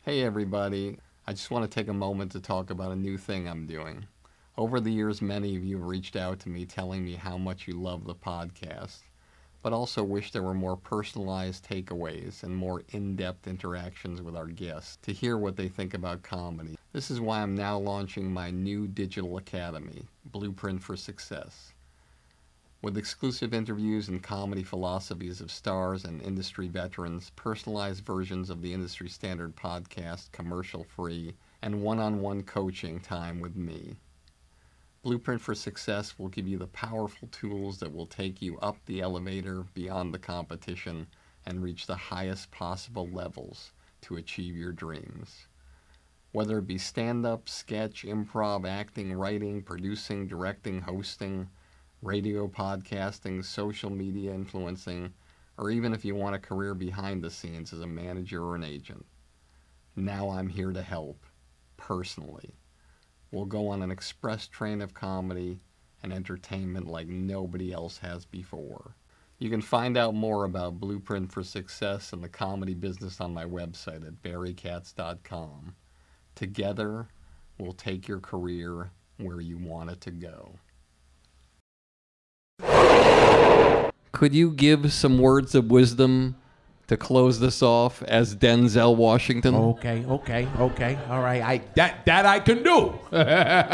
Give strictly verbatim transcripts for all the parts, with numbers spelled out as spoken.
Hey everybody, I just want to take a moment to talk about a new thing I'm doing. Over the years, many of you have reached out to me telling me how much you love the podcast, but also wish there were more personalized takeaways and more in-depth interactions with our guests to hear what they think about comedy. This is why I'm now launching my new digital academy, Blueprint for Success. With exclusive interviews and comedy philosophies of stars and industry veterans, personalized versions of the industry standard podcast, commercial-free, and one-on-one coaching time with me. Blueprint for Success will give you the powerful tools that will take you up the elevator beyond the competition and reach the highest possible levels to achieve your dreams. Whether it be stand-up, sketch, improv, acting, writing, producing, directing, hosting, radio podcasting, social media influencing, or even if you want a career behind the scenes as a manager or an agent. Now I'm here to help, personally. We'll go on an express train of comedy and entertainment like nobody else has before. You can find out more about Blueprint for Success and the comedy business on my website at barry katz dot com. Together, we'll take your career where you want it to go. Could you give some words of wisdom to close this off as Denzel Washington? Okay, okay, okay. All right. I that that I can do. There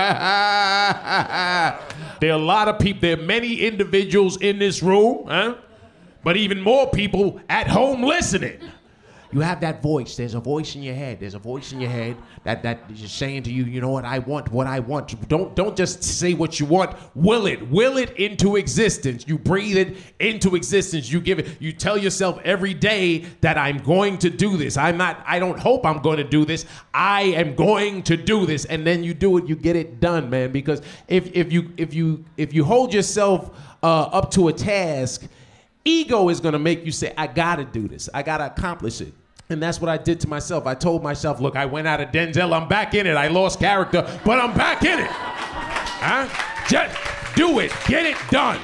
are a lot of people, there are many individuals in this room, huh? But even more people at home listening. You have that voice. There's a voice in your head. There's a voice in your head that that is saying to you, you know what, I want what I want. Don't don't just say what you want. Will it. Will it into existence. You breathe it into existence. You give it. You tell yourself every day that I'm going to do this. I'm not, I don't hope I'm going to do this. I am going to do this. And then you do it, you get it done, man. Because if if you if you if you hold yourself uh, up to a task, ego is going to make you say, I got to do this. I got to accomplish it. And that's what I did to myself. I told myself, look, I went out of Denzel. I'm back in it. I lost character, but I'm back in it. Huh? Just do it. Get it done.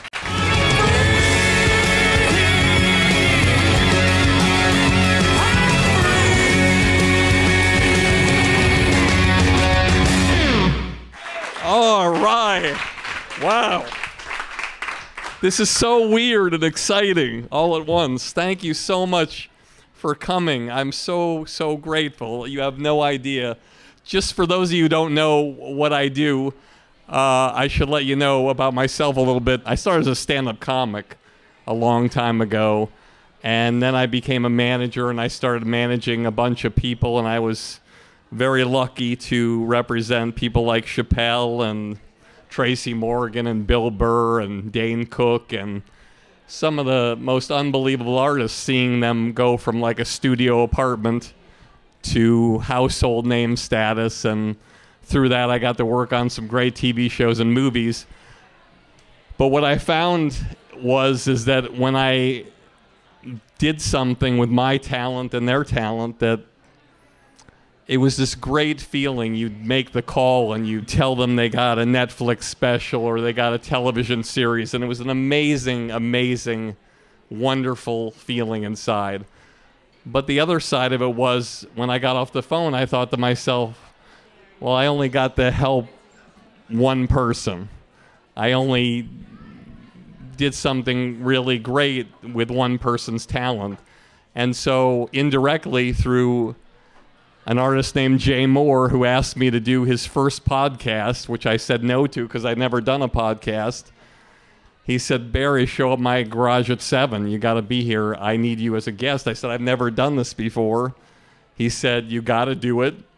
All right. Wow. This is so weird and exciting all at once. Thank you so much for coming. I'm so, so grateful. You have no idea. Just for those of you who don't know what I do, uh, I should let you know about myself a little bit. I started as a stand-up comic a long time ago, and then I became a manager, and I started managing a bunch of people, and I was very lucky to represent people like Chappelle and Tracy Morgan and Bill Burr and Dane Cook and some of the most unbelievable artists, seeing them go from like a studio apartment to household name status. And through that, I got to work on some great T V shows and movies. But what I found was is that when I did something with my talent and their talent, that it was this great feeling. You'd make the call and you'd tell them they got a Netflix special or they got a television series, and it was an amazing, amazing, wonderful feeling inside. But the other side of it was when I got off the phone, I thought to myself, well, I only got to help one person. I only did something really great with one person's talent. And so indirectly through an artist named Jay Moore, who asked me to do his first podcast, which I said no to because I'd never done a podcast. He said, Barry, show up my garage at seven. You got to be here. I need you as a guest. I said, I've never done this before. He said, you got to do it.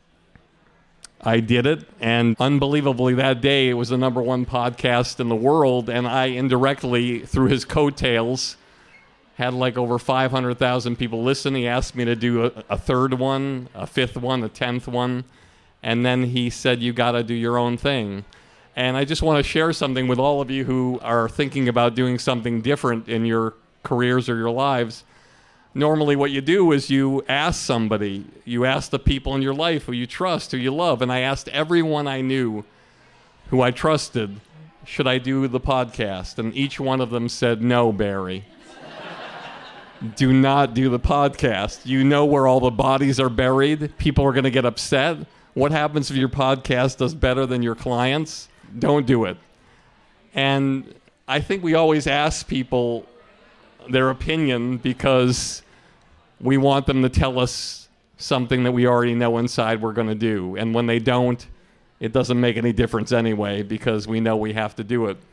I did it. And unbelievably, that day, it was the number one podcast in the world. And I indirectly, through his coattails, had like over five hundred thousand people listen. He asked me to do a, a third one, a fifth one, a tenth one. And then he said, you got to do your own thing. And I just want to share something with all of you who are thinking about doing something different in your careers or your lives. Normally what you do is you ask somebody. You ask the people in your life who you trust, who you love. And I asked everyone I knew who I trusted, should I do the podcast? And each one of them said, no, Barry. do not do the podcast. You know where all the bodies are buried. People are going to get upset. What happens if your podcast does better than your clients? Don't do it. And I think we always ask people their opinion because we want them to tell us something that we already know inside we're going to do. And when they don't, it doesn't make any difference anyway because we know we have to do it.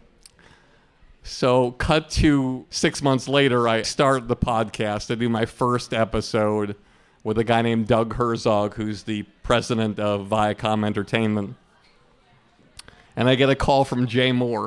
So cut to six months later, I start the podcast. I do my first episode with a guy named Doug Herzog, who's the president of Viacom Entertainment. And I get a call from Jay Moore.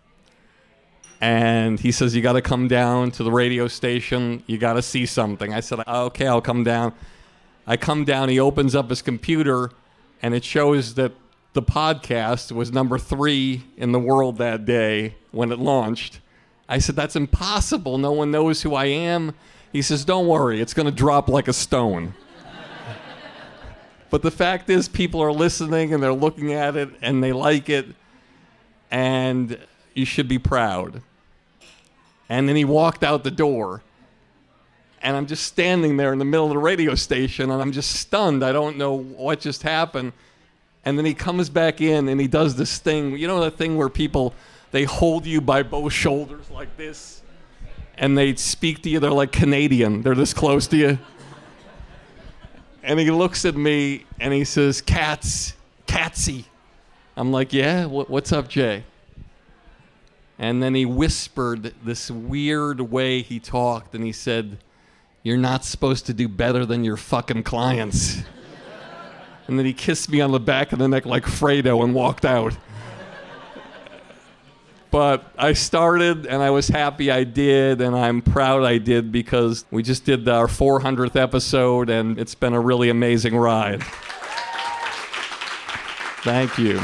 And he says, you got to come down to the radio station. You got to see something. I said, okay, I'll come down. I come down. He opens up his computer, and it shows that the podcast was number three in the world that day when it launched. I said, that's impossible. No one knows who I am. He says, don't worry. It's going to drop like a stone. But the fact is, people are listening, and they're looking at it, and they like it, and you should be proud. And then he walked out the door, and I'm just standing there in the middle of the radio station, and I'm just stunned. I don't know what just happened. And then he comes back in, and he does this thing. You know that thing where people, they hold you by both shoulders like this, and they speak to you. They're like Canadian. They're this close to you. And he looks at me, and he says, Katz, Katsy. I'm like, yeah, what, what's up, Jay? And then he whispered this weird way he talked, and he said, you're not supposed to do better than your fucking clients. And then he kissed me on the back of the neck like Fredo and walked out. But I started, and I was happy I did, and I'm proud I did because we just did our four hundredth episode, and it's been a really amazing ride. Thank you.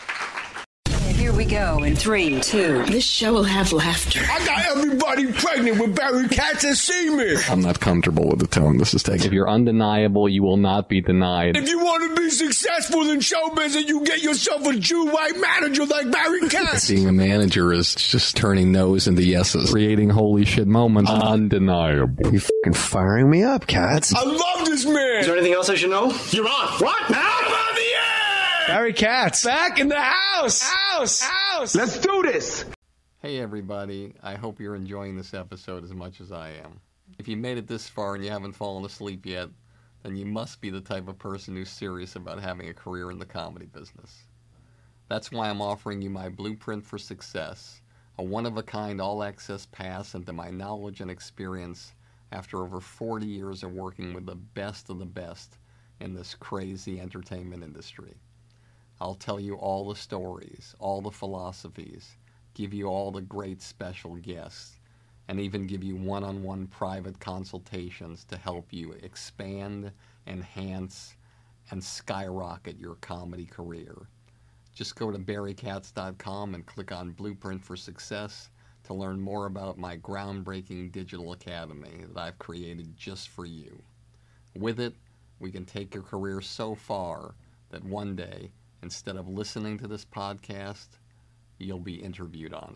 Here we go in three, two. This show will have laughter. I got everybody pregnant with Barry Katz and semen. I'm not comfortable with the tone this is taking. If you're undeniable, you will not be denied. If you want to be successful in show business, you get yourself a Jew white manager like Barry Katz. Being a manager is just turning no's into yeses. Creating holy shit moments. Undeniable. You fucking firing me up, Katz. I love this man. Is there anything else I should know? You're on. What? Now I'm on the air. Barry Katz. Back in the house. House. House. Let's do this. Hey everybody, I hope you're enjoying this episode as much as I am. If you made it this far and you haven't fallen asleep yet, then you must be the type of person who's serious about having a career in the comedy business. That's why I'm offering you my Blueprint for Success, a one-of-a-kind all-access pass into my knowledge and experience after over forty years of working with the best of the best in this crazy entertainment industry. I'll tell you all the stories, all the philosophies, give you all the great special guests, and even give you one-on-one private consultations to help you expand, enhance, and skyrocket your comedy career. Just go to barry katz dot com and click on Blueprint for Success to learn more about my groundbreaking digital academy that I've created just for you. With it, we can take your career so far that one day, instead of listening to this podcast, you'll be interviewed on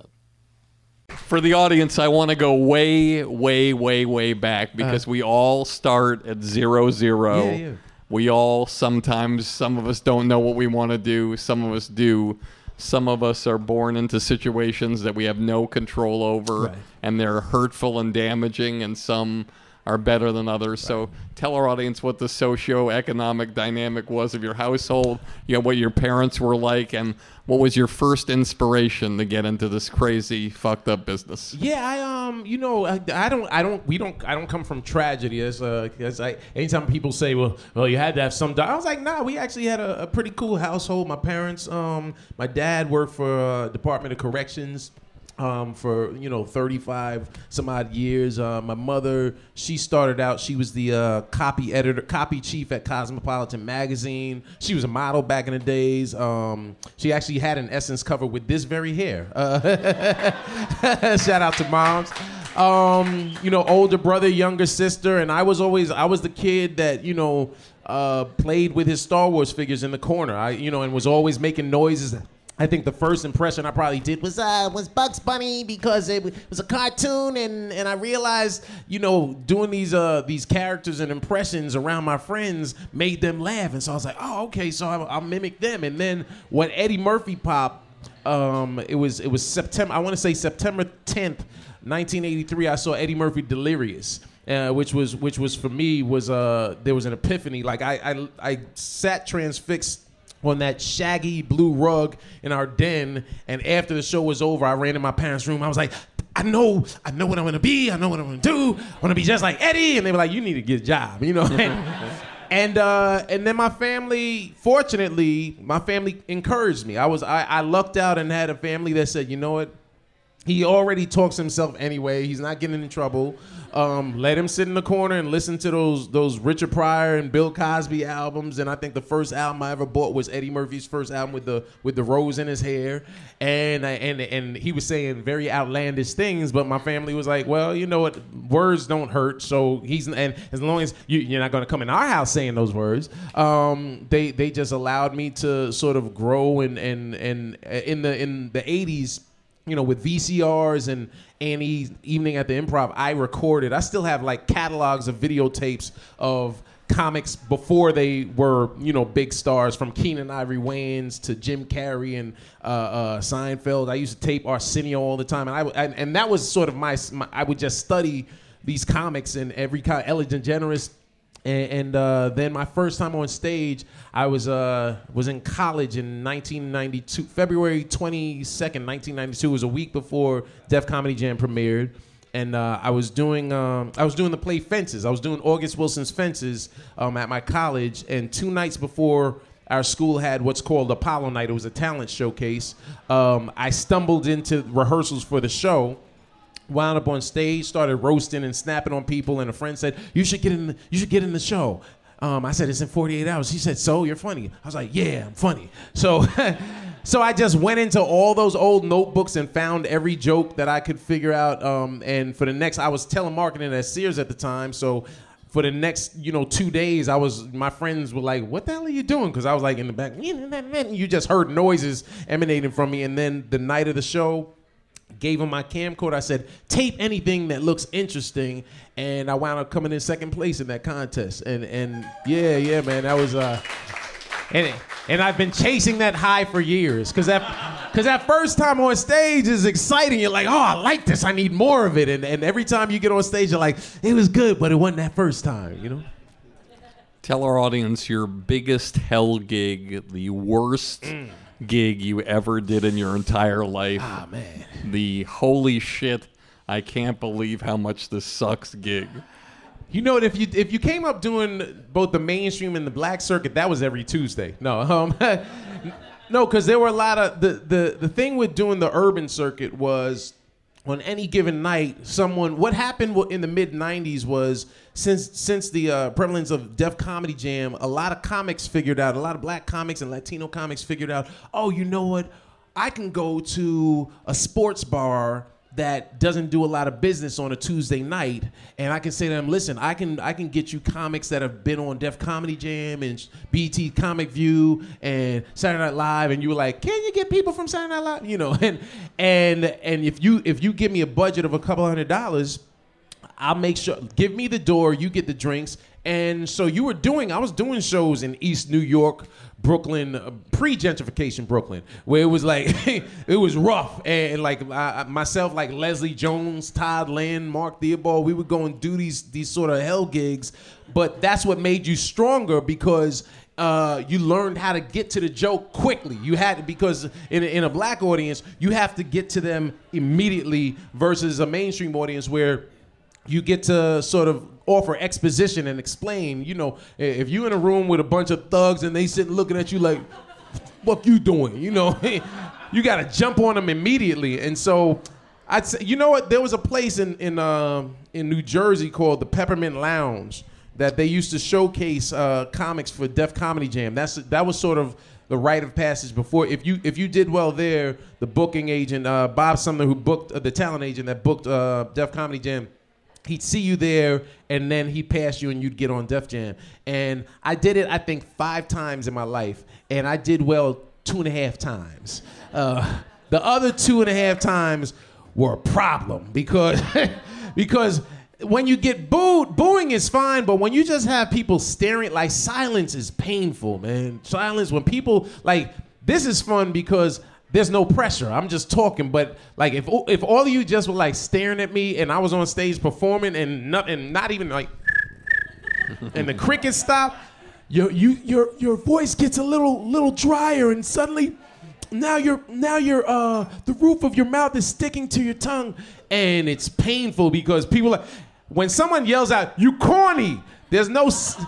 it. For the audience, I want to go way, way, way, way back because uh, we all start at zero, zero. Yeah, yeah. We all sometimes, some of us don't know what we want to do. Some of us do. Some of us are born into situations that we have no control over, right, and they're hurtful and damaging, and some are better than others. Right. So tell our audience what the socio-economic dynamic was of your household, you know, what your parents were like, and what was your first inspiration to get into this crazy, fucked up business? Yeah, I um, you know, I, I don't, I don't, we don't, I don't come from tragedy. As uh, as I, anytime people say, well, well, you had to have some, I was like, nah, we actually had a, a pretty cool household. My parents, um, my dad worked for uh, Department of Corrections. Um, for, you know, thirty-five some odd years. Uh, my mother, she started out, she was the uh, copy editor, copy chief at Cosmopolitan magazine. She was a model back in the days. Um, she actually had an Essence cover with this very hair. Uh, shout out to moms. Um, you know, older brother, younger sister, and I was always, I was the kid that, you know, uh, played with his Star Wars figures in the corner. I, you know, and was always making noises I think the first impression I probably did was uh, was Bugs Bunny because it was a cartoon, and, and I realized, you know, doing these uh these characters and impressions around my friends made them laugh, and so I was like, oh, okay, so I'll, I'll mimic them. And then when Eddie Murphy popped, um, it was it was September. I want to say September tenth, nineteen eighty-three. I saw Eddie Murphy Delirious. Uh, which was which was for me was uh there was an epiphany. Like I I, I sat transfixed on that shaggy blue rug in our den, and after the show was over, I ran in my parents' room. I was like, I know, I know what I'm gonna be. I know what I'm gonna do. I wanna be just like Eddie. And they were like, you need to get a job, you know. and and, uh, and then my family, fortunately, my family encouraged me. I was I, I lucked out and had a family that said, you know what, he already talks himself anyway. He's not getting in trouble. Um, let him sit in the corner and listen to those those Richard Pryor and Bill Cosby albums. And I think the first album I ever bought was Eddie Murphy's first album with the with the rose in his hair. And and and he was saying very outlandish things, but my family was like, well, you know what, words don't hurt. So he's and as long as you, you're not going to come in our house saying those words, um, they they just allowed me to sort of grow and and and in the in the eighties. You know, with V C Rs and Annie's Evening at the Improv, I recorded. I still have like catalogs of videotapes of comics before they were, you know, big stars, from Keenen Ivory Wayans to Jim Carrey and uh, uh, Seinfeld. I used to tape Arsenio all the time, and I, I and that was sort of my, my. I would just study these comics and every kind, Ellen DeGeneres. And, and uh, then my first time on stage, I was uh, was in college in nineteen ninety-two, February twenty-second, nineteen ninety-two. It was a week before Def Comedy Jam premiered, and uh, I was doing um, I was doing the play Fences. I was doing August Wilson's Fences um, at my college, and two nights before our school had what's called Apollo Night. It was a talent showcase. Um, I stumbled into rehearsals for the show. Wound up on stage, started roasting and snapping on people, and a friend said, "You should get in. The, you should get in the show." Um, I said, "It's in forty-eight hours." He said, "So you're funny?" I was like, "Yeah, I'm funny." So, so I just went into all those old notebooks and found every joke that I could figure out. Um, and for the next, I was telemarketing at Sears at the time, so for the next, you know, two days, I was. My friends were like, "What the hell are you doing?" Because I was like in the back. You just heard noises emanating from me, and then the night of the show, gave him my camcorder. I said, tape anything that looks interesting, and I wound up coming in second place in that contest. And and yeah, yeah, man, that was uh, and and I've been chasing that high for years, because that because that first time on stage is exciting. You're like, oh, I like this. I need more of it. And and every time you get on stage, you're like, it was good, but it wasn't that first time, you know. Tell our audience your biggest hell gig, the worst. Mm. gig you ever did in your entire life. Ah, man. The holy shit, I can't believe how much this sucks gig. You know what, if you if you came up doing both the mainstream and the black circuit, that was every Tuesday. No, um, no, because there were a lot of, the, the, the thing with doing the urban circuit was, on any given night, someone, what happened in the mid nineties was, since since the uh, prevalence of Def Comedy Jam, a lot of comics figured out, a lot of black comics and Latino comics figured out, oh, you know what, I can go to a sports bar that doesn't do a lot of business on a Tuesday night, and I can say to them, listen, I can I can get you comics that have been on Def Comedy Jam and B E T Comic View and Saturday Night Live, and you were like, can you get people from Saturday Night Live? You know, and and and if you if you give me a budget of a couple hundred dollars, I'll make sure, give me the door, you get the drinks. And so you were doing, I was doing shows in East New York, Brooklyn, uh, pre-gentrification Brooklyn, where it was like, it was rough. And like I, myself, like Leslie Jones, Todd Lynn, Mark Theobald, we would go and do these, these sort of hell gigs. But that's what made you stronger, because uh, you learned how to get to the joke quickly. You had to, because in a, in a black audience, you have to get to them immediately, versus a mainstream audience where you get to sort of offer exposition and explain. You know, if you're in a room with a bunch of thugs and they sitting looking at you like, what you doing? You know, you got to jump on them immediately. And so I'd say, you know what? There was a place in in uh, in New Jersey called the Peppermint Lounge that they used to showcase uh, comics for Def Comedy Jam. That's that was sort of the rite of passage before. If you if you did well there, the booking agent, uh, Bob Sumner, who booked uh, the talent agent that booked uh, Def Comedy Jam, he'd see you there, and then he'd pass you, and you'd get on Def Jam. And I did it, I think, five times in my life, and I did well two and a half times. Uh, the other two and a half times were a problem because because when you get booed, booing is fine, but when you just have people staring, like silence is painful, man. Silence, when people, like, this is fun because there's no pressure. I'm just talking, but like if if all of you just were like staring at me and I was on stage performing and not, and not even like, and the crickets stop, your you your your voice gets a little little drier and suddenly now you're now you're uh the roof of your mouth is sticking to your tongue and it's painful because people like when someone yells out you corny, there's no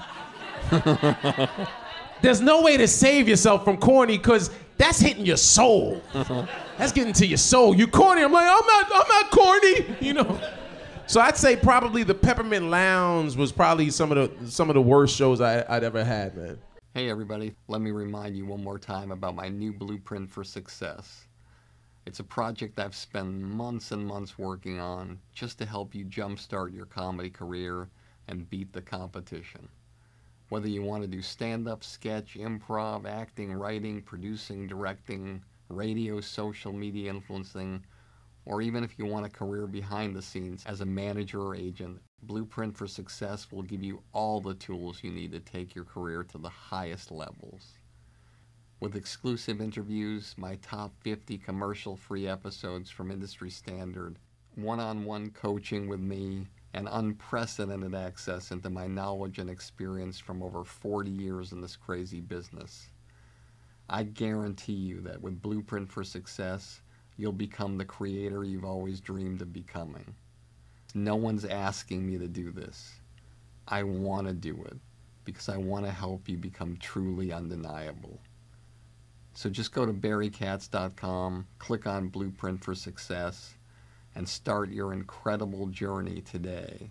there's no way to save yourself from corny because that's hitting your soul. That's getting to your soul. You corny. I'm like, I'm not I'm not corny, you know. So I'd say probably the Peppermint Lounge was probably some of the some of the worst shows I, I'd ever had, man. Hey everybody, let me remind you one more time about my new Blueprint for Success. It's a project I've spent months and months working on just to help you jumpstart your comedy career and beat the competition. Whether you want to do stand-up, sketch, improv, acting, writing, producing, directing, radio, social media influencing, or even if you want a career behind the scenes as a manager or agent, Blueprint for Success will give you all the tools you need to take your career to the highest levels. With exclusive interviews, my top fifty commercial-free episodes from industry standard, one-on-one coaching with me, and unprecedented access into my knowledge and experience from over forty years in this crazy business. I guarantee you that with Blueprint for Success, you'll become the creator you've always dreamed of becoming. No one's asking me to do this. I want to do it because I want to help you become truly undeniable. So just go to barry katz dot com, click on Blueprint for Success, and start your incredible journey today.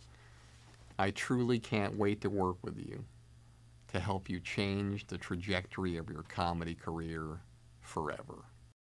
I truly can't wait to work with you to help you change the trajectory of your comedy career forever.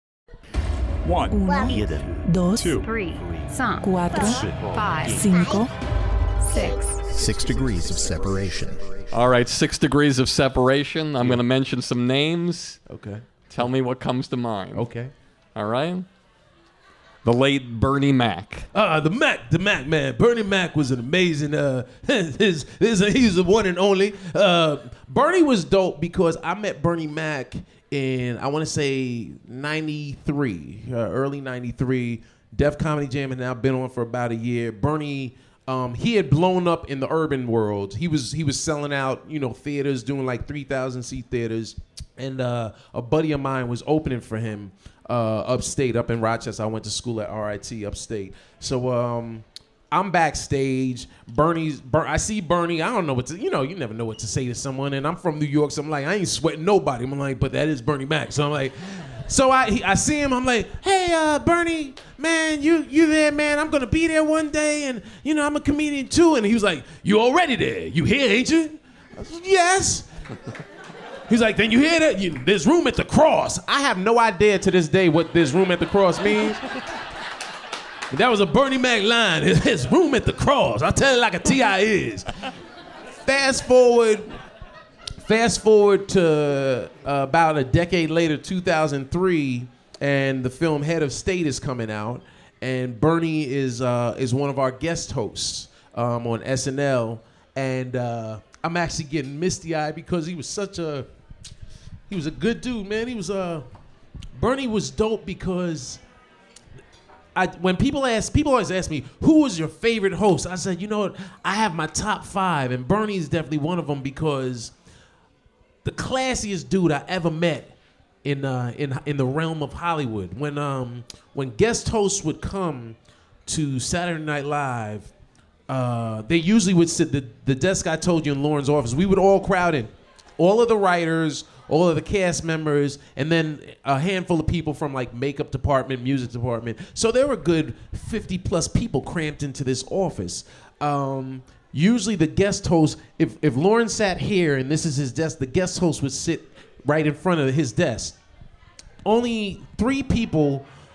One, Uno, dos, two, three, cinq, cuatro, five, cinco, six. Six degrees of separation. All right, six degrees of separation. I'm going to mention some names. Okay. Tell me what comes to mind. Okay. All right? The late Bernie Mac. Uh, the Mac, the Mac, man. Bernie Mac was an amazing, uh, his, his, he's the one and only. Uh, Bernie was dope because I met Bernie Mac in, I want to say, ninety-three, uh, early ninety-three. Def Comedy Jam had now been on for about a year. Bernie, um, he had blown up in the urban world. He was he was selling out, you know, theaters, doing like three thousand seat theaters. And uh, a buddy of mine was opening for him uh, upstate, up in Rochester. I went to school at R I T upstate. So um, I'm backstage. Bernie's, Ber- I see Bernie. I don't know what to, you know, you never know what to say to someone. And I'm from New York, so I'm like, I ain't sweating nobody. I'm like, but that is Bernie Mac. So I'm like, so I he, I see him. I'm like, hey, uh, Bernie, man, you you there, man? I'm gonna be there one day, and you know, I'm a comedian too. And he was like, you already there? You here, ain't you? I said, yes. He's like, then you hear that? You, there's room at the cross. I have no idea to this day what this room at the cross means. But that was a Bernie Mac line. There's room at the cross. I'll tell it like a T I is. Fast forward, fast forward to uh, about a decade later, two thousand three, and the film Head of State is coming out, and Bernie is uh, is one of our guest hosts um, on S N L, and uh, I'm actually getting misty-eyed because he was such a He was a good dude, man. He was uh Bernie was dope because I when people ask people always ask me, who was your favorite host? I said, you know what, I have my top five, and Bernie is definitely one of them because the classiest dude I ever met in uh in in the realm of Hollywood. When um when guest hosts would come to Saturday Night Live, uh they usually would sit the, the desk I told you in Lauren's office, we would all crowd in. All of the writers, all of the cast members, and then a handful of people from like makeup department, music department. So there were a good fifty plus people cramped into this office. Um, usually the guest host, if, if Lauren sat here and this is his desk, the guest host would sit right in front of his desk. Only three people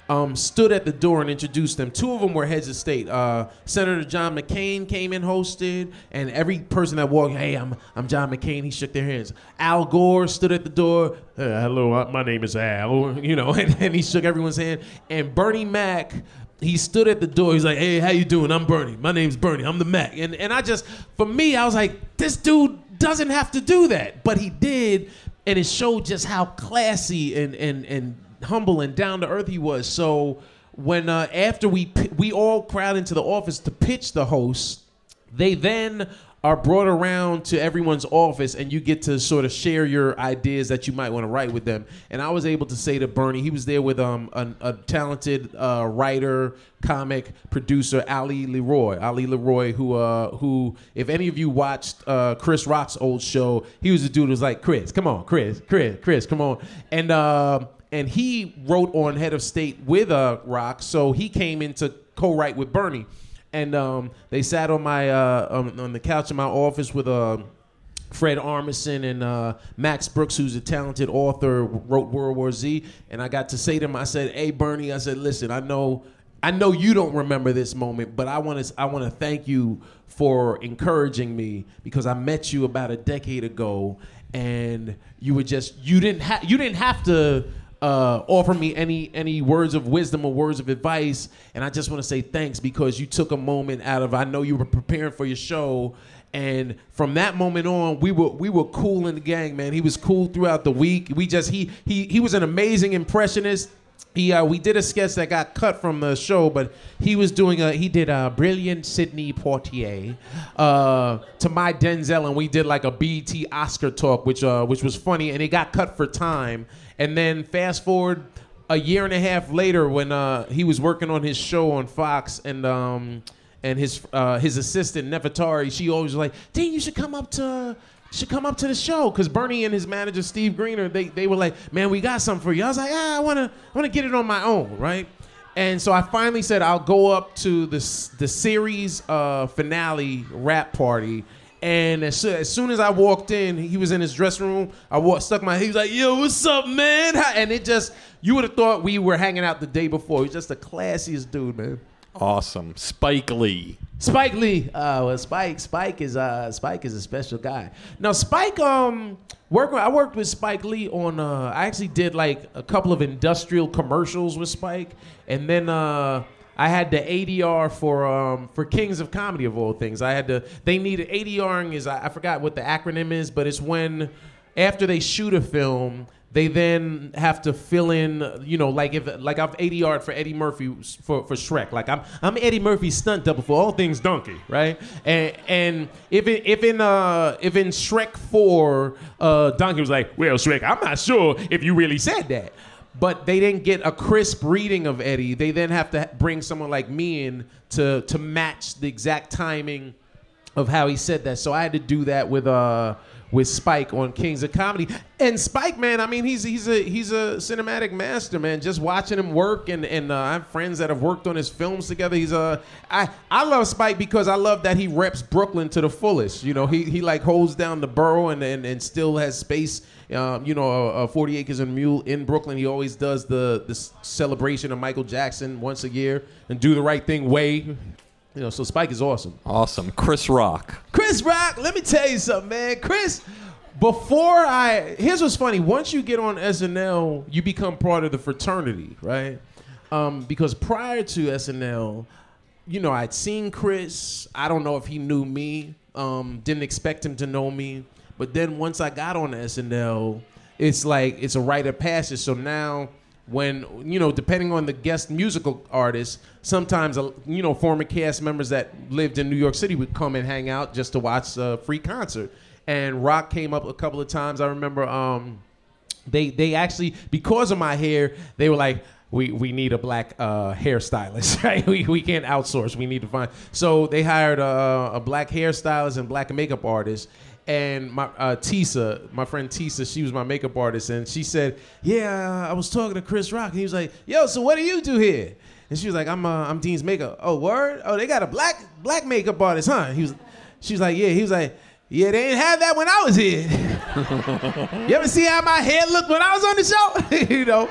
um, stood at the door and introduced them. Two of them were heads of state. Uh, Senator John McCain came and hosted, and every person that walked, hey, I'm I'm John McCain. He shook their hands. Al Gore stood at the door. Hey, hello, my name is Al. You know, and, and he shook everyone's hand. And Bernie Mac, he stood at the door. He's like, hey, how you doing? I'm Bernie. My name's Bernie. I'm the Mac. And and I just, for me, I was like, this dude doesn't have to do that, but he did, and it showed just how classy and and and humble and down to earth he was. So when uh, after we we all crowd into the office to pitch the host, they then are brought around to everyone's office, and you get to sort of share your ideas that you might want to write with them. And I was able to say to Bernie, he was there with um a, a talented uh, writer, comic, producer, Ali Leroy. Ali Leroy, who uh who, if any of you watched uh, Chris Rock's old show, he was the dude who was like, Chris, come on, Chris, Chris, Chris, come on. And uh, and he wrote on Head of State with uh, Rock, so he came in to co-write with Bernie. And um, they sat on my uh, um, on the couch in my office with uh, Fred Armisen and uh, Max Brooks, who's a talented author, wrote World War Z. And I got to say to him, I said, "Hey, Bernie," I said, "Listen, I know, I know you don't remember this moment, but I want to, I want to thank you for encouraging me, because I met you about a decade ago, and you were just, you didn't have, you didn't have to." Uh, offer me any any words of wisdom or words of advice, and I just want to say thanks, because you took a moment out of, I know you were preparing for your show, and from that moment on, we were we were cool in the gang, man. He was cool throughout the week. We just he he he was an amazing impressionist. He uh, we did a sketch that got cut from the show, but he was doing a he did a brilliant Sidney Poitier uh, to my Denzel, and we did like a B E T Oscar talk, which uh, which was funny, and it got cut for time. And then fast forward a year and a half later, when uh, he was working on his show on Fox, and um, and his uh, his assistant Nefertari, she always was like, Dean, you should come up to should come up to the show, because Bernie and his manager Steve Greener, they they were like, man, we got something for you. I was like, ah, I wanna I wanna get it on my own, right? And so I finally said I'll go up to the the series uh, finale rap party. And as, so, as soon as I walked in, he was in his dressing room. I walked, stuck my, he was like, yo, what's up, man? And it just, you would have thought we were hanging out the day before. He was just the classiest dude, man. Awesome. Spike Lee. Spike Lee. Uh, well, Spike, Spike is uh, Spike is a special guy. Now, Spike, um, work. I worked with Spike Lee on. Uh, I actually did like a couple of industrial commercials with Spike, and then. Uh, I had the A D R for um, for Kings of Comedy, of all things. I had to. They needed ADRing is I, I forgot what the acronym is, but it's when after they shoot a film, they then have to fill in. You know, like if like I've A D R'd for Eddie Murphy for, for Shrek. Like I'm I'm Eddie Murphy's stunt double for All Things Donkey, right? And and if it, if in uh if in Shrek four, uh, Donkey was like, well, Shrek, I'm not sure if you really said that. But they didn't get a crisp reading of Eddie. They then have to bring someone like me in to to match the exact timing of how he said that. So I had to do that with uh with Spike on Kings of Comedy. And Spike, man, I mean, he's he's a he's a cinematic master, man. Just watching him work, and and uh, I have friends that have worked on his films together. He's a I I love Spike because I love that he reps Brooklyn to the fullest. You know, he he like holds down the borough and and, and still has space. Um, you know, uh, forty acres and a mule in Brooklyn. He always does the the celebration of Michael Jackson once a year and Do the Right Thing way. You know, so Spike is awesome. Awesome. Chris Rock. Chris Rock, let me tell you something, man. Chris, before I, here's what's funny. Once you get on S N L, you become part of the fraternity, right? Um, because prior to S N L, you know, I'd seen Chris. I don't know if he knew me. Um, didn't expect him to know me. But then once I got on S N L, it's like, it's a rite of passage. So now when, you know, depending on the guest musical artist, sometimes, you know, former cast members that lived in New York City would come and hang out just to watch a free concert. And Rock came up a couple of times. I remember um, they they actually, because of my hair, they were like, we we need a black uh, hairstylist, right? We we can't outsource. We need to find. So they hired a, a black hairstylist and black makeup artist. And my uh, Tisa, my friend Tisa, she was my makeup artist, and she said, "Yeah, I was talking to Chris Rock, and he was like, yo, so what do you do here?" And she was like, "I'm uh, I'm Dean's makeup." Oh, word? Oh, they got a black black makeup artist, huh? He was, she was like, "Yeah." He was like, "Yeah, they didn't have that when I was here." You ever see how my hair looked when I was on the show? You know.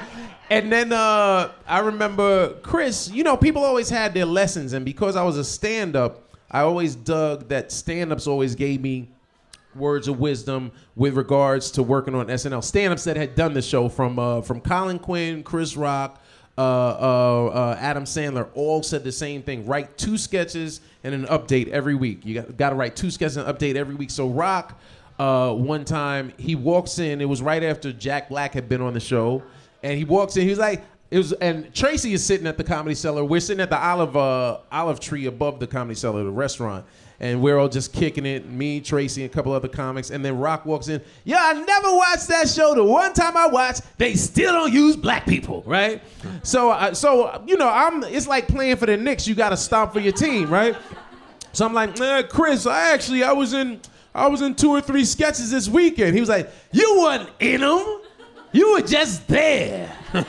And then uh, I remember Chris, you know, people always had their lessons. And because I was a stand-up, I always dug that stand-ups always gave me words of wisdom with regards to working on S N L. Stand-ups that had done the show from uh, from Colin Quinn, Chris Rock, uh, uh, uh, Adam Sandler, all said the same thing. Write two sketches and an update every week. You got, got to write two sketches and an update every week. So Rock, uh, one time, he walks in. It was right after Jack Black had been on the show. And he walks in, he was like, it was, and Tracy is sitting at the Comedy Cellar. We're sitting at the olive uh, olive tree above the Comedy Cellar, the restaurant. And we're all just kicking it, me, Tracy, and a couple other comics. And then Rock walks in. Yeah, I never watched that show. The one time I watched, they still don't use black people, right? So, uh, so you know, I'm. It's like playing for the Knicks. You got to stomp for your team, right? So I'm like, nah, Chris, I actually, I was in, I was in two or three sketches this weekend. He was like, you wasn't in them. You were just there.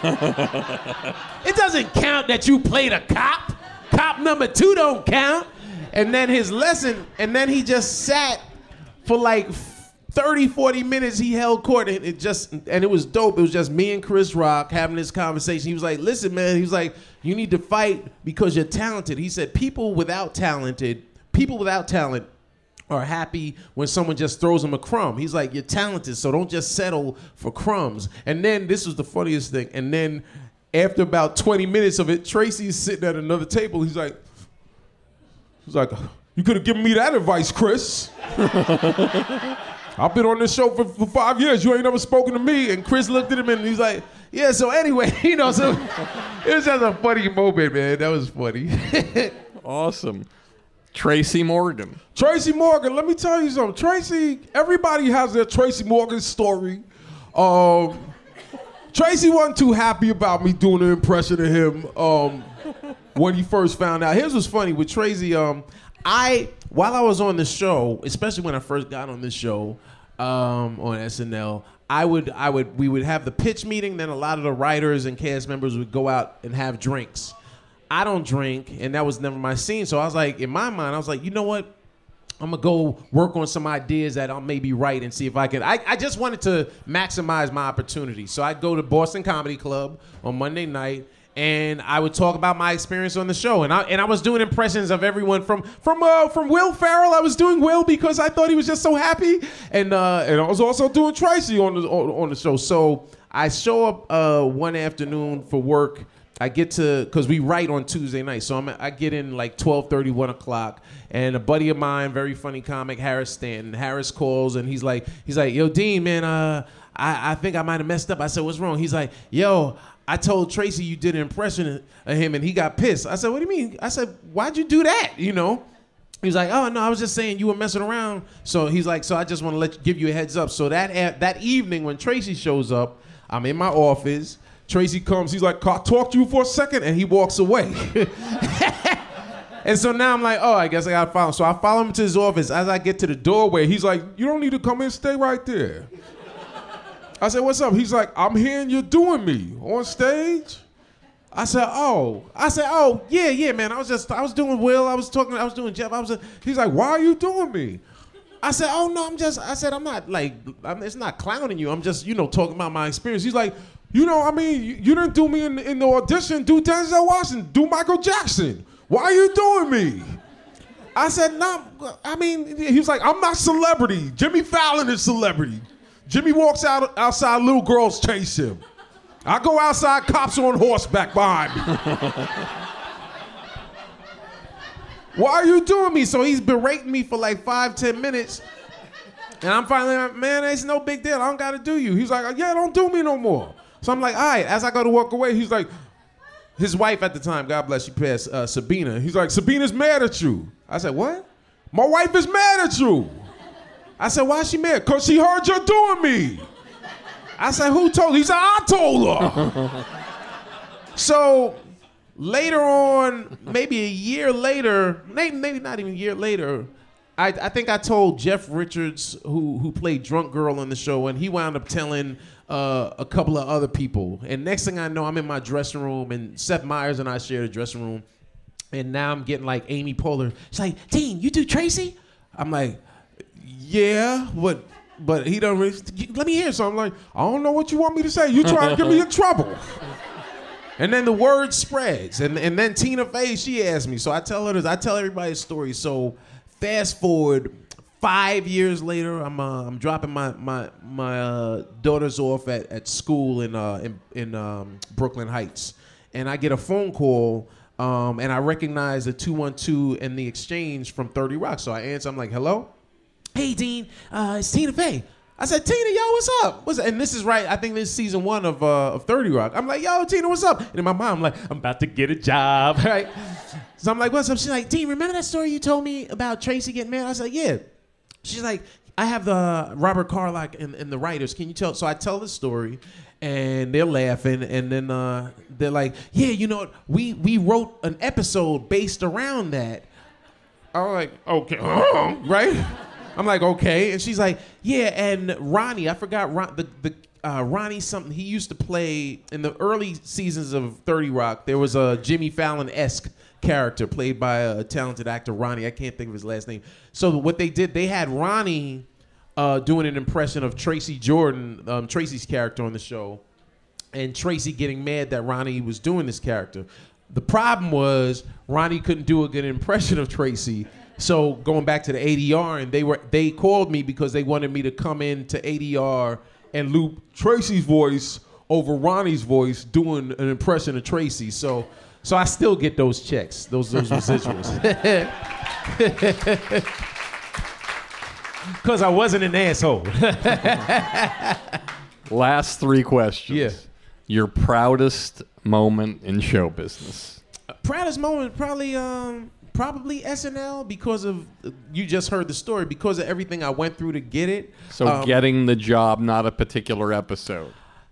It doesn't count that you played a cop. Cop number two don't count. And then his lesson, and then he just sat for like thirty, forty minutes. He held court, and it just, and it was dope. It was just me and Chris Rock having this conversation. He was like, listen, man, he was like, you need to fight because you're talented. He said, people without talented, people without talent are happy when someone just throws them a crumb. He's like, you're talented, so don't just settle for crumbs. And then, this was the funniest thing, and then after about twenty minutes of it, Tracy's sitting at another table. He's like, he's like, you could have given me that advice, Chris. I've been on this show for, for five years. You ain't never spoken to me. And Chris looked at him and he's like, yeah, so anyway, you know, so it was just a funny moment, man. That was funny. Awesome. Tracy Morgan. Tracy Morgan, let me tell you something. Tracy, everybody has their Tracy Morgan story. Um, Tracy wasn't too happy about me doing an impression of him um, when he first found out. Here's what's funny with Tracy. Um, I, while I was on the show, especially when I first got on this show um, on S N L, I would, I would, we would have the pitch meeting. Then a lot of the writers and cast members would go out and have drinks. I don't drink, and that was never my scene. So I was like, in my mind, I was like, you know what? I'm gonna go work on some ideas that I'll maybe write and see if I can. I, I just wanted to maximize my opportunity. So I'd go to Boston Comedy Club on Monday night, and I would talk about my experience on the show. And I and I was doing impressions of everyone from from uh, from Will Ferrell. I was doing Will because I thought he was just so happy, and uh, and I was also doing Tracy on the on, on the show. So I show up uh, one afternoon for work. I get to, because we write on Tuesday night, so I'm, I get in like twelve thirty, one o'clock, and a buddy of mine, very funny comic, Harris Stanton, Harris calls, and he's like, he's like, yo, Dean, man, uh, I, I think I might have messed up. I said, what's wrong? He's like, yo, I told Tracy you did an impression of him, and he got pissed. I said, what do you mean? I said, why'd you do that, you know? He was like, oh, no, I was just saying you were messing around. So he's like, so I just want to let you, give you a heads up. So that that evening when Tracy shows up, I'm in my office. Tracy comes, he's like, can I talk to you for a second? And he walks away. And so now I'm like, oh, I guess I gotta follow him. So I follow him to his office. As I get to the doorway, he's like, you don't need to come in, stay right there. I said, what's up? He's like, I'm hearing you're doing me on stage. I said, oh. I said, oh, yeah, yeah, man. I was just, I was doing Will. I was talking, I was doing Jeff. I was. A, he's like, why are you doing me? I said, oh, no, I'm just, I said, I'm not like, I'm, it's not clowning you. I'm just, you know, talking about my experience. He's like, you know, I mean, you, you didn't do me in, in the audition. Do Denzel Washington. Do Michael Jackson. Why are you doing me? I said, no, I mean, he was like, I'm not celebrity. Jimmy Fallon is celebrity. Jimmy walks out outside, little girls chase him. I go outside, cops on horseback behind me. Why are you doing me? So he's berating me for like five, ten minutes. And I'm finally like, man, it's no big deal. I don't got to do you. He's like, yeah, don't do me no more. So I'm like, all right. As I go to walk away, he's like, his wife at the time, God bless, she passed, uh, Sabina. He's like, Sabina's mad at you. I said, what? My wife is mad at you. I said, why is she mad? Because she heard you're doing me. I said, who told her? He said, I told her. So later on, maybe a year later, maybe, maybe not even a year later, I, I think I told Jeff Richards, who who played Drunk Girl on the show, and he wound up telling uh, a couple of other people. And next thing I know, I'm in my dressing room, and Seth Meyers and I share the dressing room. And now I'm getting like Amy Poehler. She's like, Dean, you do Tracy? I'm like, yeah, but but he don't really, let me hear. So I'm like, I don't know what you want me to say. You trying to get me in trouble. And then the word spreads. And, and then Tina Fey, she asked me. So I tell her this. I tell everybody a story. So fast forward five years later, I'm uh, I'm dropping my my my uh, daughters off at, at school in uh, in, in um, Brooklyn Heights, and I get a phone call, um, and I recognize the two one two and the exchange from thirty Rock. So I answer. I'm like, "Hello, hey Dean, uh, it's Tina Fey." I said, "Tina, yo, what's up?" What's and this is right. I think this is season one of uh, of thirty Rock. I'm like, "Yo, Tina, what's up?" And in my mind, I'm like, "I'm about to get a job, right?" So I'm like, "What's up?" She's like, "Dean, remember that story you told me about Tracy getting married?" I was like, "Yeah." She's like, "I have the Robert Carlock and, and the writers. Can you tell?" So I tell the story, and they're laughing, and then uh, they're like, "Yeah, you know, we we wrote an episode based around that." I'm like, "Okay, right?" I'm like, "Okay," and she's like, "Yeah," and Ronnie, I forgot Ron, the the uh, Ronnie something. He used to play in the early seasons of thirty Rock. There was a Jimmy Fallon-esque character played by a talented actor, Ronnie. I can't think of his last name. So what they did, they had Ronnie uh, doing an impression of Tracy Jordan, um, Tracy's character on the show, and Tracy getting mad that Ronnie was doing this character. The problem was Ronnie couldn't do a good impression of Tracy. So going back to the A D R, and they were they called me because they wanted me to come in to A D R and loop Tracy's voice over Ronnie's voice doing an impression of Tracy. So. So I still get those checks, those those residuals. Because I wasn't an asshole. Last three questions. Yeah. Your proudest moment in show business. Uh, proudest moment, probably um, probably S N L, because of, uh, you just heard the story, because of everything I went through to get it. So um, getting the job, not a particular episode.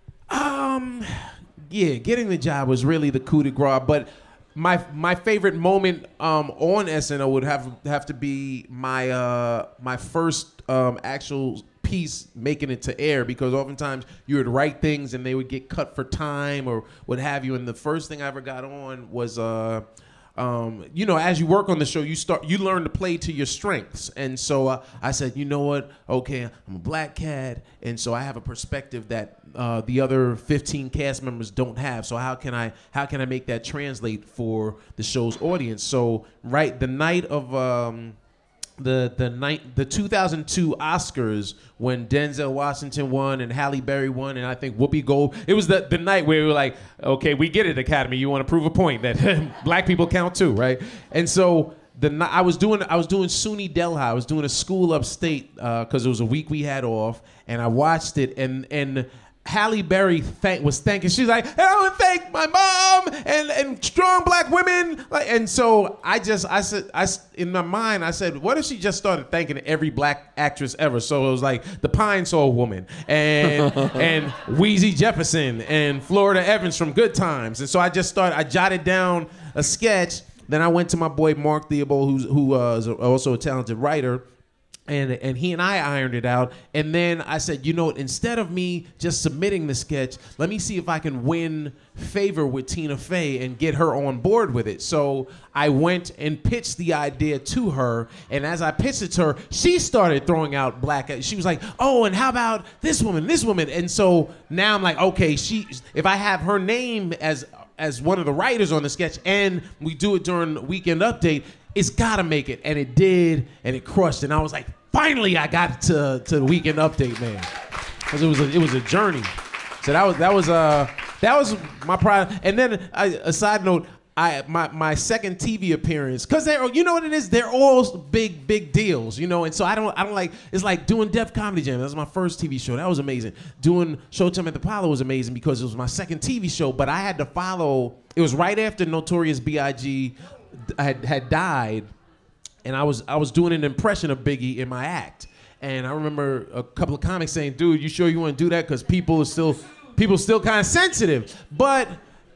Um... Yeah, getting the job was really the coup de grace. But my my favorite moment um, on S N L would have have to be my uh, my first um, actual piece making it to air, because oftentimes you would write things and they would get cut for time or what have you. And the first thing I ever got on was, uh, um, you know, as you work on the show, you start you learn to play to your strengths. And so uh, I said, you know what? Okay, I'm a black cat, and so I have a perspective that Uh, the other fifteen cast members don't have. So how can I how can I make that translate for the show's audience? So right, the night of um, the the night the two thousand two Oscars, when Denzel Washington won and Halle Berry won, and I think Whoopi Gold, it was the the night where we were like, okay, we get it, Academy, you want to prove a point that black people count too, right? And so the I was doing I was doing SUNY Delhi. I was doing a school upstate because uh, it was a week we had off, and I watched it, and and. Halle Berry thank, was thanking. She's like, "I want to thank my mom and, and strong black women." Like, and so I just, I said, I in my mind, I said, what if she just started thanking every black actress ever? So it was like the Pine Sol Woman and and Wheezy Jefferson and Florida Evans from Good Times. And so I just started. I jotted down a sketch. Then I went to my boy Mark Theobald, who's who uh, is also a talented writer. And and he and I ironed it out. And then I said, you know what, instead of me just submitting the sketch, let me see if I can win favor with Tina Fey and get her on board with it. So I went and pitched the idea to her. And as I pitched it to her, she started throwing out black. She was like, "Oh, and how about this woman, this woman?" And so now I'm like, okay, she. If I have her name as as one of the writers on the sketch, and we do it during Weekend Update, it's gotta make it. And it did, and it crushed. And I was like, finally I got to to the Weekend Update, man. Because it was a, it was a journey. So that was that was uh that was my pride. And then I, a side note, I my my second T V appearance, because they're, you know what it is, they're all big big deals, you know. And so I don't I don't like, it's like doing Def Comedy Jam. That was my first T V show. That was amazing. Doing Showtime at the Apollo was amazing because it was my second T V show. But I had to follow. It was right after Notorious B I G had had died, and I was I was doing an impression of Biggie in my act. And I remember a couple of comics saying, "Dude, you sure you want to do that? Because people are still people still kind of sensitive." But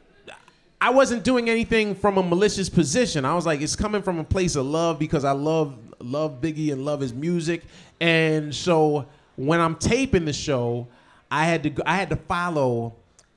I wasn't doing anything from a malicious position. I was like, it's coming from a place of love because I love love Biggie and love his music. And so when I'm taping the show, I had to I had to follow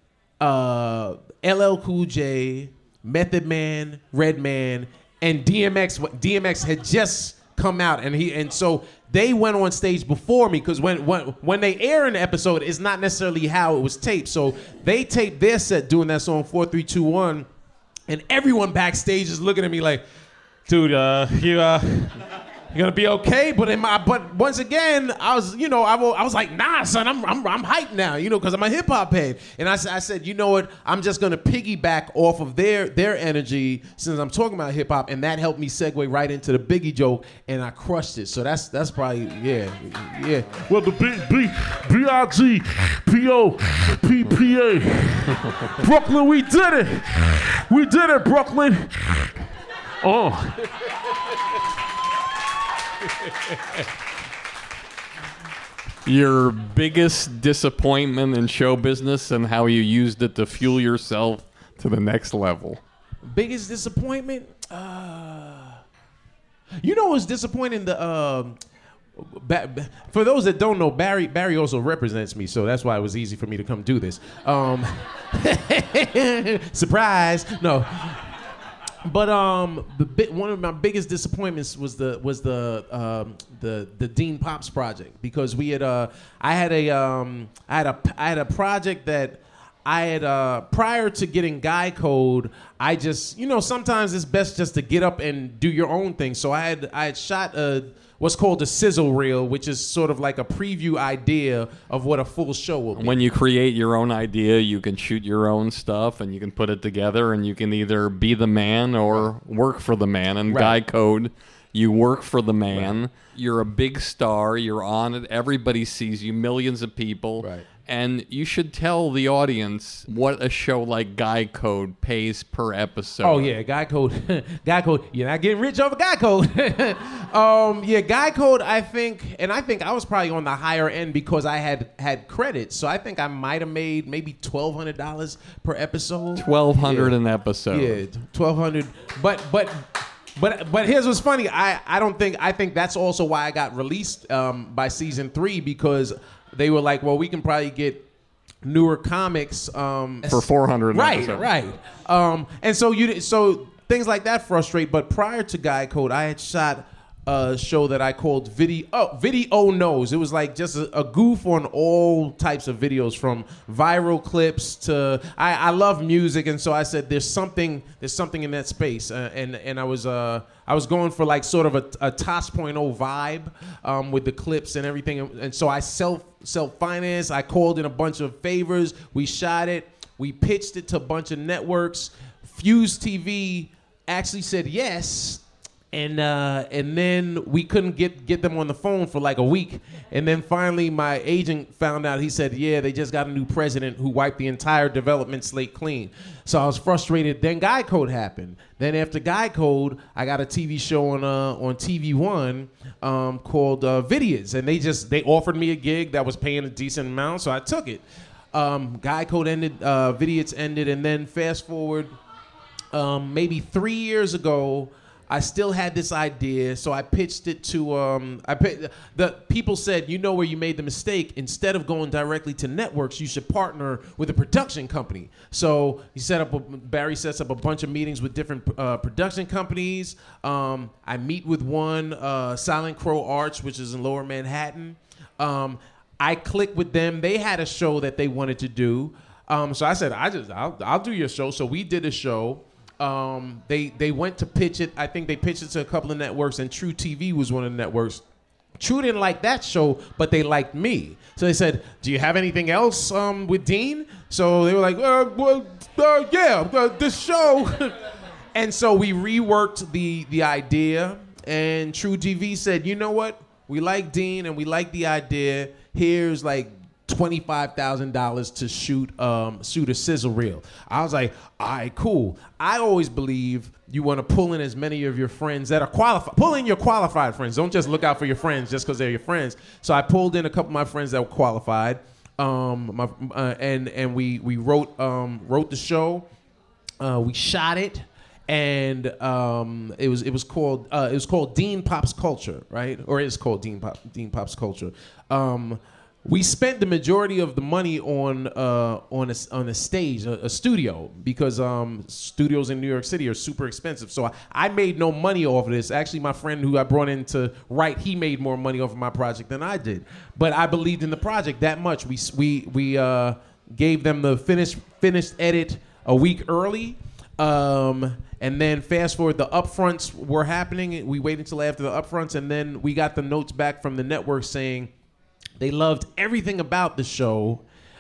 uh, L L Cool J, Method Man, Redman, and D M X. D M X had just come out, and he and so they went on stage before me because when, when when they air an episode, it's not necessarily how it was taped. So they taped their set doing that song four three two one, and everyone backstage is looking at me like, dude, uh, you uh, you gonna be okay? But in my but once again, I was you know I, wa- I was like, nah, son, I'm I'm I'm hyped now, you know, because I'm a hip hop head. And I, s- I said, you know what? I'm just gonna piggyback off of their their energy since I'm talking about hip hop, and that helped me segue right into the Biggie joke, and I crushed it. So that's that's probably yeah yeah. Well, the B B B I G P O P P A Brooklyn, we did it. We did it, Brooklyn. Oh. Your biggest disappointment in show business and how you used it to fuel yourself to the next level. Biggest disappointment? Uh, you know what's disappointing? The uh, ba- ba- for those that don't know, Barry Barry also represents me, so that's why it was easy for me to come do this. Um, surprise! No. But um, the bi- one of my biggest disappointments was the was the um, the the Dean Pops project, because we had uh I had a um I had a I had a project that I had uh prior to getting Guy Code. I just you know sometimes it's best just to get up and do your own thing. So I had I had shot a what's called a sizzle reel, which is sort of like a preview idea of what a full show will be. When you create your own idea, you can shoot your own stuff and you can put it together, and you can either be the man or work for the man. And Right. Guy Code, you work for the man. Right. You're a big star. You're on it. Everybody sees you, millions of people. Right. And you should tell the audience what a show like Guy Code pays per episode. Oh yeah, Guy Code, Guy Code. You're not getting rich over Guy Code. um, yeah, Guy Code. I think, and I think I was probably on the higher end because I had had credits. So I think I might have made maybe twelve hundred dollars per episode. twelve hundred yeah. an episode. Yeah, twelve hundred. But but. But but here's what's funny. I, I don't think I think that's also why I got released um, by season three, because they were like, well, we can probably get newer comics um, For four hundred an right, episode. right. Um, and so you so things like that frustrate. But prior to Guy Code, I had shot a show that I called Video oh, Video Knows. It was like just a, a goof on all types of videos, from viral clips to I, I love music, and so I said there's something there's something in that space, uh, and and I was uh I was going for like sort of a, a Tosh point oh vibe um, with the clips and everything, and so I self self financed. I called in a bunch of favors. We shot it. We pitched it to a bunch of networks. Fuse T V actually said yes. And uh, and then we couldn't get, get them on the phone for like a week. And then finally my agent found out. He said, yeah, they just got a new president who wiped the entire development slate clean. So I was frustrated. Then Guy Code happened. Then after Guy Code, I got a T V show on uh, on T V One um, called uh, Vidias. And they just, they offered me a gig that was paying a decent amount, so I took it. Um, Guy Code ended, uh, Vidias ended, and then fast forward um, maybe three years ago, I still had this idea, so I pitched it to. Um, I pit, the people said, you know where you made the mistake. Instead of going directly to networks, you should partner with a production company. So he set up. A, Barry sets up a bunch of meetings with different uh, production companies. Um, I meet with one, uh, Silent Crow Arts, which is in Lower Manhattan. Um, I click with them. They had a show that they wanted to do. Um, so I said, I just, I'll, I'll do your show. So we did a show. Um, they they went to pitch it. I think they pitched it to a couple of networks, and True T V was one of the networks. True didn't like that show, but they liked me. So they said, do you have anything else um, with Dean? So they were like, uh, well, uh, yeah, uh, this show. And so we reworked the, the idea, and True T V said, you know what? We like Dean, and we like the idea. Here's like twenty-five thousand dollars to shoot um, shoot a sizzle reel. I was like, all right, cool. I always believe you want to pull in as many of your friends that are qualified. Pull in your qualified friends. Don't just look out for your friends just because they're your friends. So I pulled in a couple of my friends that were qualified, um, my, uh, and and we we wrote um, wrote the show. Uh, we shot it. And um, it was it was called uh, it was called Dean Pop's Culture, right? Or it's called Dean Pop Dean Pop's Culture. Um, we spent the majority of the money on uh, on a, on a stage, a, a studio, because um, studios in New York City are super expensive. So I, I made no money off of this. Actually, my friend who I brought in to write, he made more money off of my project than I did. But I believed in the project that much. We we we uh, gave them the finished finished edit a week early. Um, and then fast forward, the upfronts were happening. We waited until after the upfronts, and then we got the notes back from the network saying they loved everything about the show,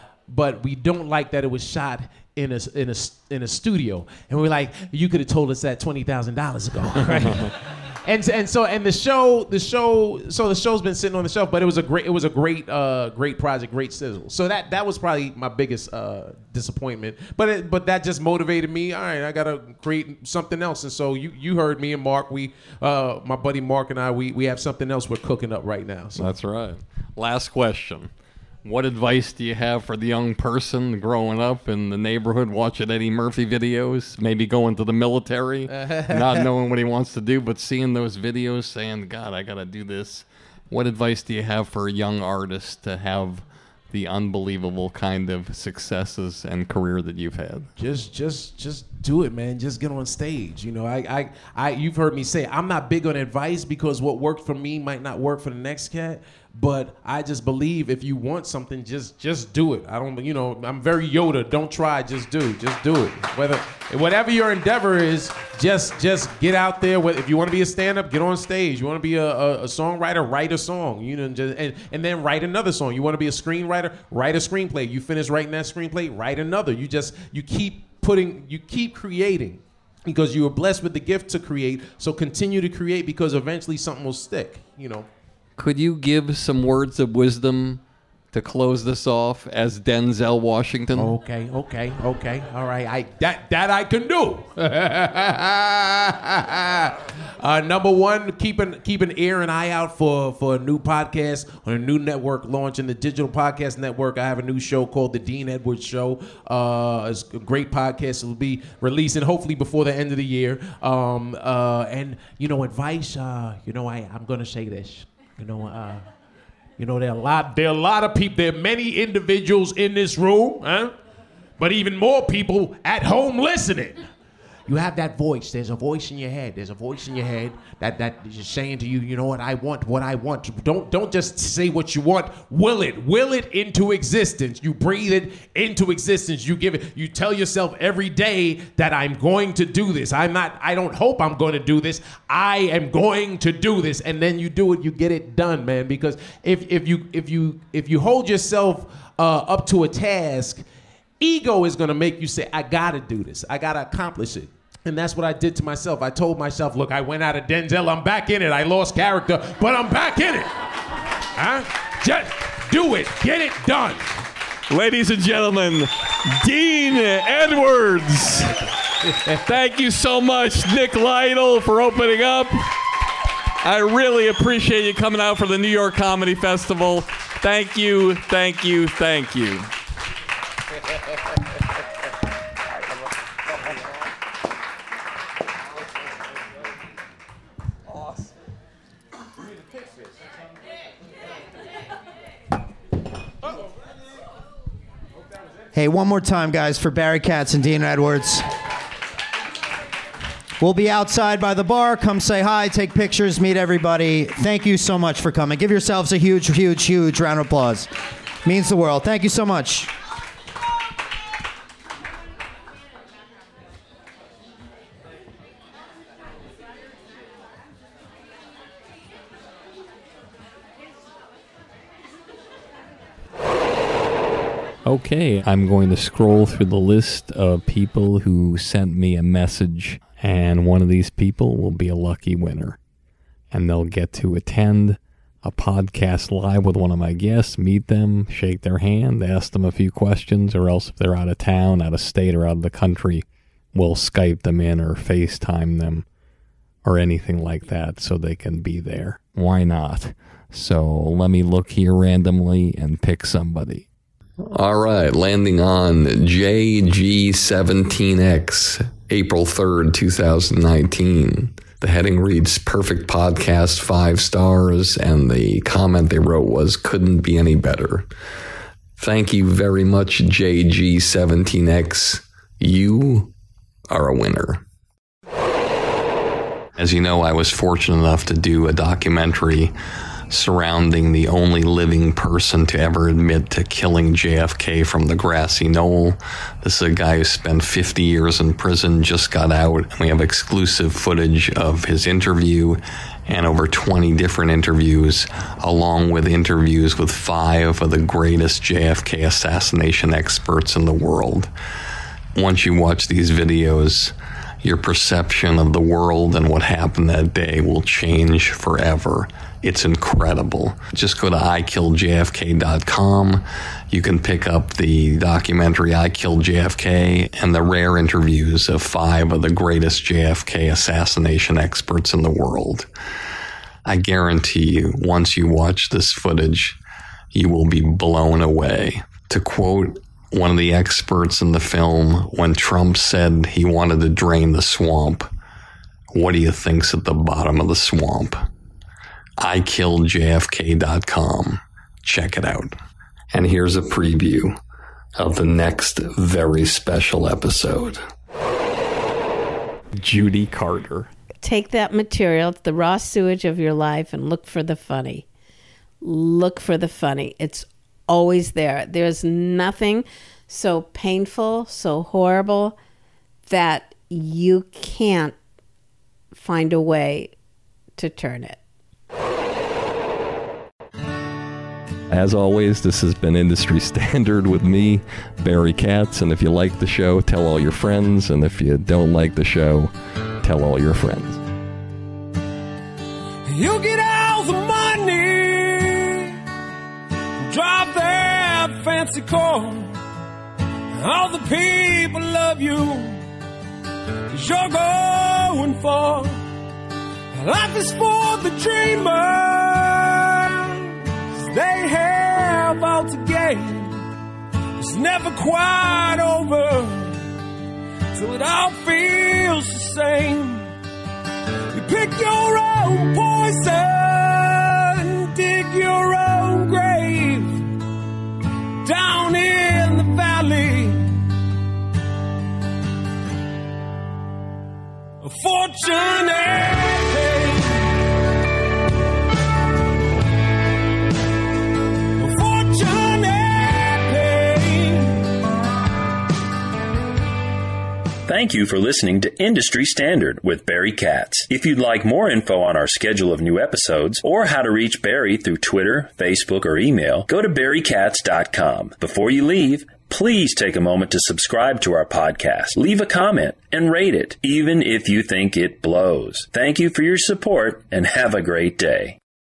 but we don't like that it was shot in a in a in a studio. And we're like, you could have told us that twenty thousand dollars ago, right? And and so and the show the show so the show's been sitting on the shelf, but it was a great it was a great uh, great project, great sizzle. So that that was probably my biggest uh, disappointment. But it, but that just motivated me. All right, I gotta create something else. And so you you heard me and Mark. We uh, my buddy Mark and I we we have something else we're cooking up right now. So. That's right. Last question. What advice do you have for the young person growing up in the neighborhood, watching Eddie Murphy videos, maybe going to the military, not knowing what he wants to do, but seeing those videos saying, God, I got to do this? What advice do you have for a young artist to have the unbelievable kind of successes and career that you've had? Just, just, just do it, man. Just get on stage. You know, I, I, I. You've heard me say I'm not big on advice because what worked for me might not work for the next cat. But I just believe if you want something, just, just do it. I don't, you know, I'm very Yoda. Don't try, just do. Just do it. Whether, whatever your endeavor is, just, just get out there. If you want to be a stand-up, get on stage. You want to be a, a, a songwriter, write a song. You know, just, and, and then write another song. You want to be a screenwriter, write a screenplay. You finish writing that screenplay, write another. You just, you keep putting, you keep creating because you were blessed with the gift to create. So continue to create because eventually something will stick. You know. Could you give some words of wisdom to close this off as Denzel Washington? Okay, okay, okay. All right, I that that I can do. uh, number one, keep an keep an ear and eye out for for a new podcast on a new network launching the Digital Podcast Network. I have a new show called The Dean Edwards Show. Uh, it's a great podcast. It will be releasing hopefully before the end of the year. Um, uh, and you know, advice. Uh, you know, I I'm gonna say this. You know, uh, you know, there are a lot, there are a lot of people, there are many individuals in this room, huh? But even more people at home listening. You have that voice. There's a voice in your head. There's a voice in your head that that is saying to you, you know what, I want what I want. Don't don't just say what you want. Will it. Will it into existence. You breathe it into existence. You give it. You tell yourself every day that I'm going to do this. I'm not, I don't hope I'm going to do this. I am going to do this. And then you do it, you get it done, man. Because if if you if you if you hold yourself uh, up to a task, ego is going to make you say, I got to do this. I got to accomplish it. And that's what I did to myself. I told myself, look, I went out of Denzel. I'm back in it. I lost character, but I'm back in it. Huh? Just do it. Get it done. Ladies and gentlemen, Dean Edwards. Thank you so much, Nick Lytle, for opening up. I really appreciate you coming out for the New York Comedy Festival. Thank you, thank you, thank you. Hey, one more time, guys, for Barry Katz and Dean Edwards. We'll be outside by the bar. Come say hi, take pictures, meet everybody. Thank you so much for coming. Give yourselves a huge, huge, huge round of applause. Means the world. Thank you so much. Okay, I'm going to scroll through the list of people who sent me a message, and one of these people will be a lucky winner. And they'll get to attend a podcast live with one of my guests, meet them, shake their hand, ask them a few questions, or else if they're out of town, out of state, or out of the country, we'll Skype them in or FaceTime them or anything like that so they can be there. Why not? So let me look here randomly and pick somebody. All right, landing on J G seventeen X, April third, two thousand nineteen. The heading reads, Perfect Podcast, five stars, and the comment they wrote was, couldn't be any better. Thank you very much, J G seventeen X. You are a winner. As you know, I was fortunate enough to do a documentary surrounding the only living person to ever admit to killing J F K from the grassy knoll. This is a guy who spent fifty years in prison, just got out, and we have exclusive footage of his interview and over twenty different interviews, along with interviews with five of the greatest J F K assassination experts in the world. Once you watch these videos, your perception of the world and what happened that day will change forever. It's incredible. Just go to I killed J F K dot com. You can pick up the documentary I Killed J F K and the rare interviews of five of the greatest J F K assassination experts in the world. I guarantee you, once you watch this footage, you will be blown away. To quote one of the experts in the film, when Trump said he wanted to drain the swamp, what do you think's at the bottom of the swamp? I killed J F K dot com. Check it out. And here's a preview of the next very special episode. Judy Carter. Take that material, the raw sewage of your life, and look for the funny. Look for the funny. It's always there. There's nothing so painful, so horrible, that you can't find a way to turn it. As always, this has been Industry Standard with me, Barry Katz. And if you like the show, tell all your friends. And if you don't like the show, tell all your friends. You get all the money, drive that fancy car. All the people love you, 'cause you're going far. Life is for the dreamer. They have all to gain. It's never quite over till it all feels the same. You pick your own poison, dig your own grave down in the valley of fortune and pain. Thank you for listening to Industry Standard with Barry Katz. If you'd like more info on our schedule of new episodes or how to reach Barry through Twitter, Facebook, or email, go to barry katz dot com. Before you leave, please take a moment to subscribe to our podcast, leave a comment, and rate it, even if you think it blows. Thank you for your support, and have a great day.